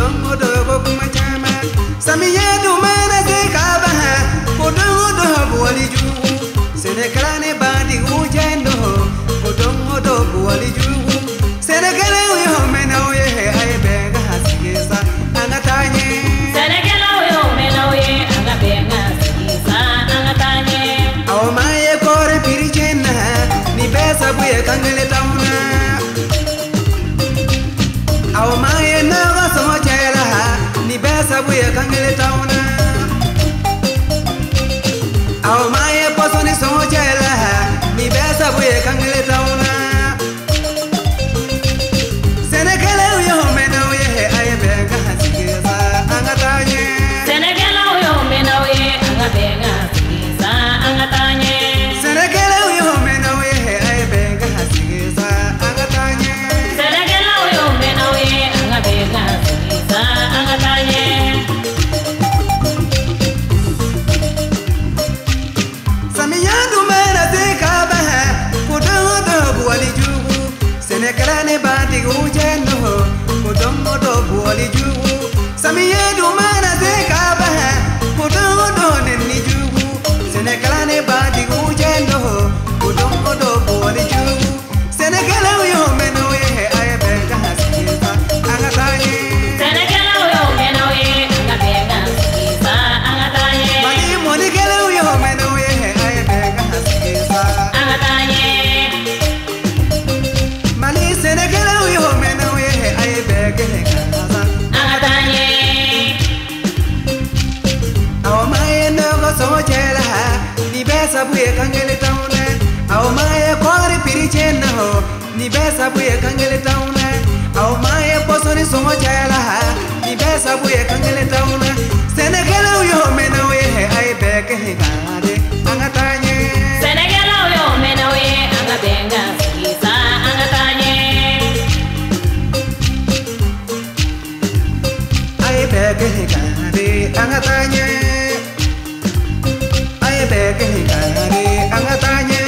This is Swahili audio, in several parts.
Kodongo do bokuma chama. Samiye do mana se kabaha. Kodongo do buali jugu. Senekalane bandi ujendo. Kodongo do buali jugu. Senekale uyo mena uye ay benga hasigesa angatanye. Senekale uyo mena uye anga benga hasigesa angatanye. Aw maye kore pirichena ni besa buye kangele tauna. Aw maye naga sochela ni besa buye kangele tauna. Aw maye posoni sochela ni besa buye kangele tauna. Senekale uyo mena uye ay benga hasigesa angatanye. Senekale uyo mena uye anga benga hasigesa angatanye. Senekale uyo mena uye ay benga hasigesa angatanye. Senekale uyo mena uye anga benga hasigesa angatanye. Samiyandu mena zekaba kodongo buali jugu. Senekalane bandi ujendo kodongo buali jugu. Samiyandu mena zekaba kodongo nenni jugu. Senekalane bandi ujendo kodongo buali jugu. Senekale uyo mena uye ay benga hasigesa angatanye. Senekale uyo mena uye anga benga hasigesa angatanye. Mali monikale uyo mena uye ay benga hasigesa Angatanye. Mali senekale uyo mena uye ay benga hasigesa Angatanye. Aw maye naga sochela ni besa buye kangele tauna. Aw maye kore pirichena ho ni besa buye kangele tauna. Aw maye posoni sochela ni besa buye kangele tauna. Senekale uyo mena uye ay benga higade angatanye. Senekale uyo mena uye anga benga hasigesa angatanye. Ay benga higade angatanye. Ay benga higade angatanye.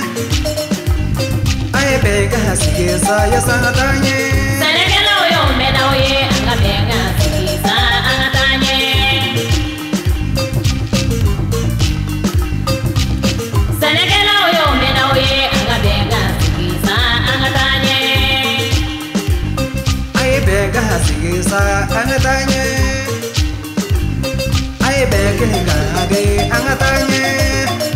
Ay benga hasigesa ya sangatanye. Senekale uyo mena uye anga benga hasigesa angatanye. Senekale uyo mena uye anga benga hasigesa angatanye. Ay benga hasigesa angatanye. Ay benga higade angatanye.